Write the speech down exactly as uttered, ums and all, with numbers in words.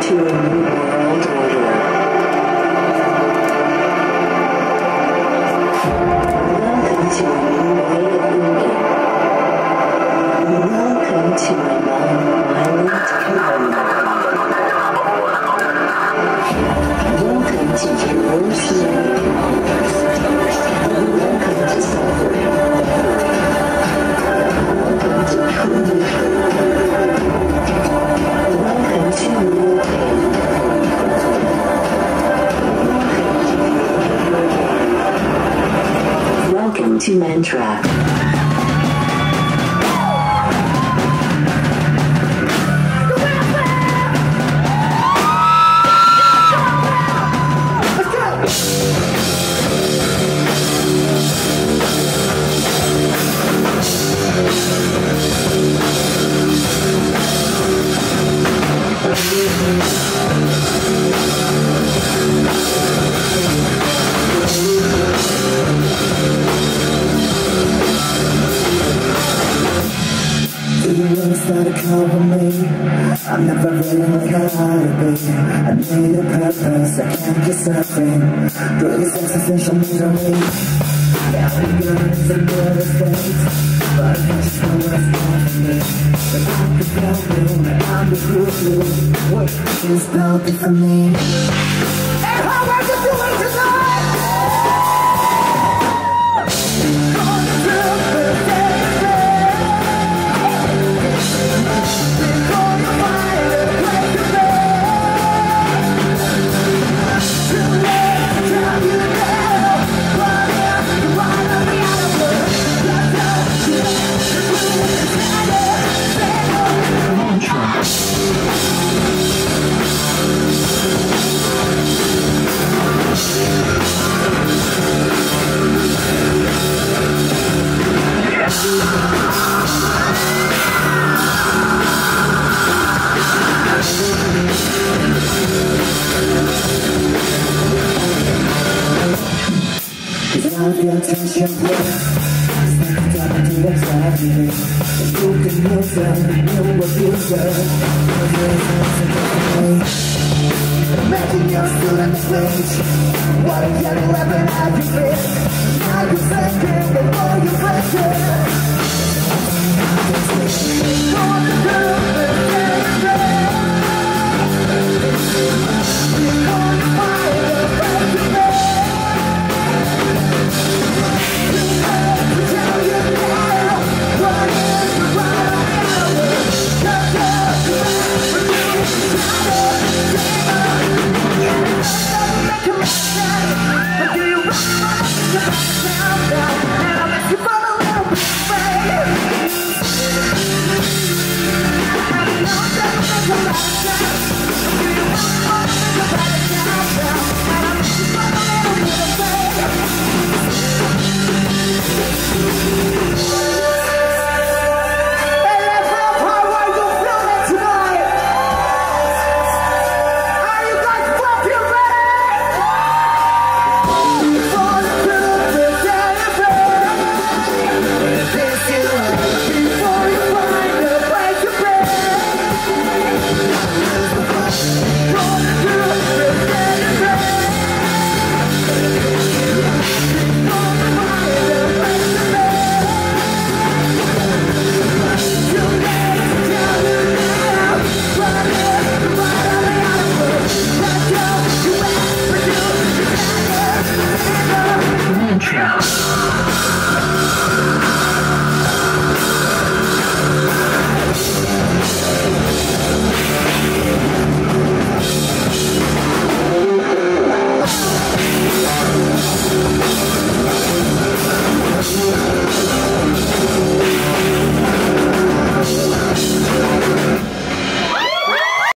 to a new world order. Welcome to a new way of living. Welcome to a non-violent community. Welcome to Jerusalem. Welcome to suffering. Welcome to truth. Welcome to your pain. Welcome to Mantra. It's not a compliment. I'm never really like I ought to be. I need a purpose, I can't get suffering. But it's existential misery. Yeah, I'm guns and other things, but I just know what's wrong for me. But I'm the problem, I'm the crucial. What is broken for me? And how are you doing tonight? Going through the day. Without the attention, it's like a time to anxiety. The broken motion, no abuser. Imagine you're still on the stage. What a yellow weapon have you been? Now you're thinking before you break it.